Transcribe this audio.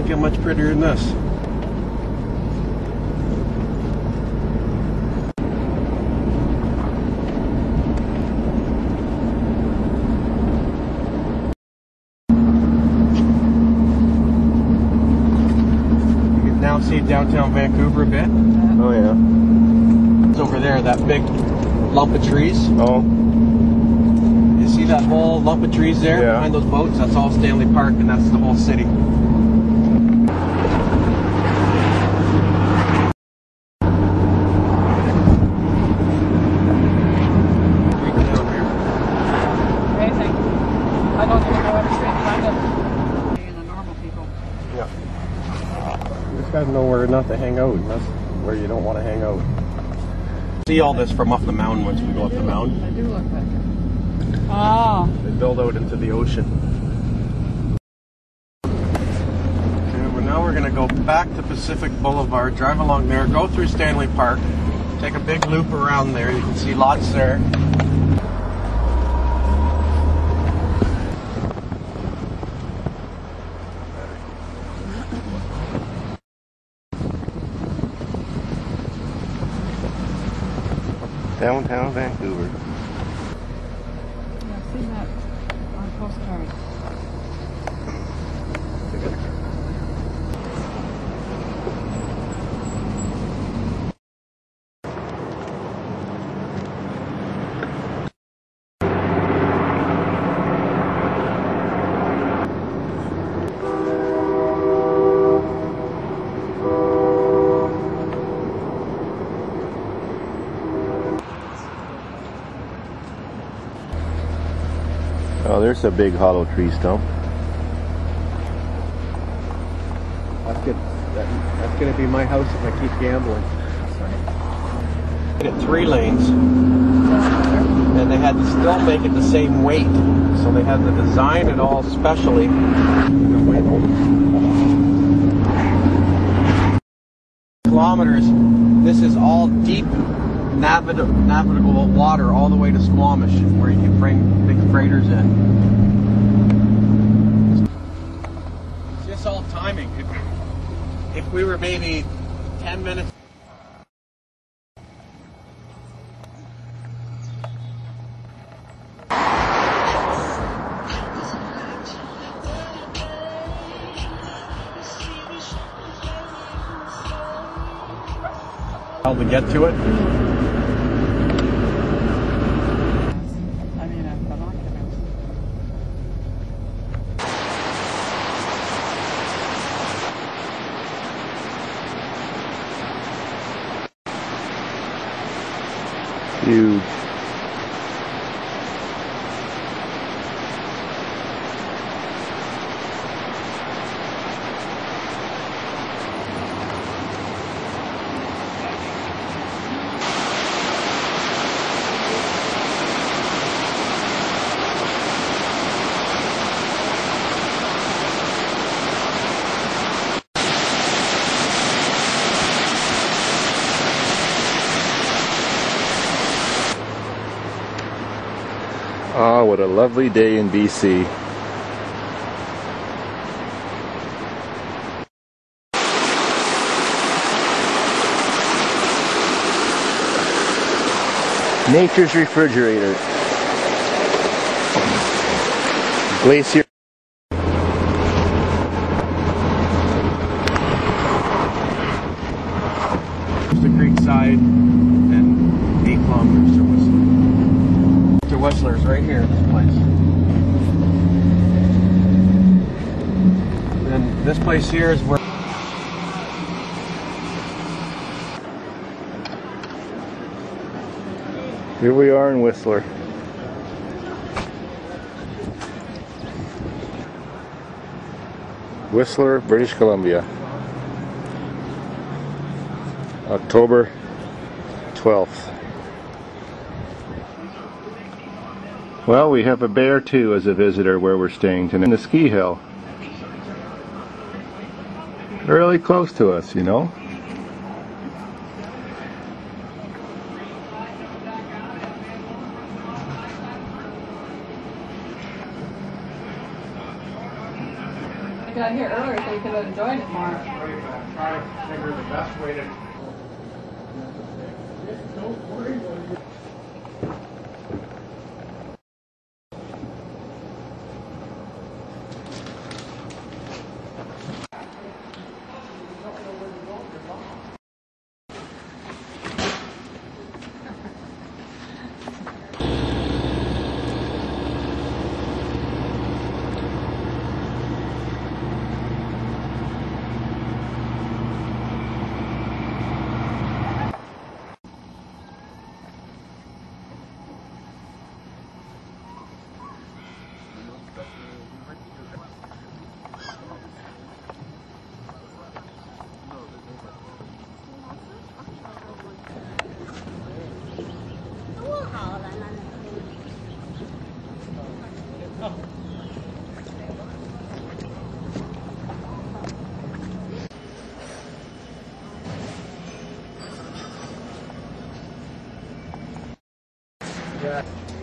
Doesn't get much prettier than this. You can now see downtown Vancouver a bit. Oh yeah. It's over there, that big lump of trees. Oh. You see that whole lump of trees there behind those boats? That's all Stanley Park, and that's the whole city. Guys know where not to hang out, and that's where you don't want to hang out. See all this from up the mountain once we go up the mountain. I do look like it. Oh. They build out into the ocean. Okay, well now we're going to go back to Pacific Boulevard, drive along there, go through Stanley Park, take a big loop around there. You can see lots there. Downtown Vancouver. Yeah, I've seen that on postcards. Oh, there's a big hollow tree stump. That's good. That's going to be my house if I keep gambling. At 3 lanes, and they had to still make it the same weight, so they had to design it all specially. Kilometers. This is all deep navigable water all the way to Squamish, where you can bring big freighters in. It's just all timing. If we were maybe 10 minutes. How to get to it? I mean, I've binoculars. Huge. Ah, what a lovely day in BC. Nature's refrigerator. Glacier. The creek side and 8 kilometers to Whistler. To Whistler's right here, this place. And then this place here is where Here we are in Whistler. Whistler, British Columbia. October 12th. Well, we have a bear too as a visitor where we're staying tonight. In the ski hill. Really close to us, you know. I got here earlier so you could have enjoyed it more. Try to figure the best way to. Don't worry about it. Yeah.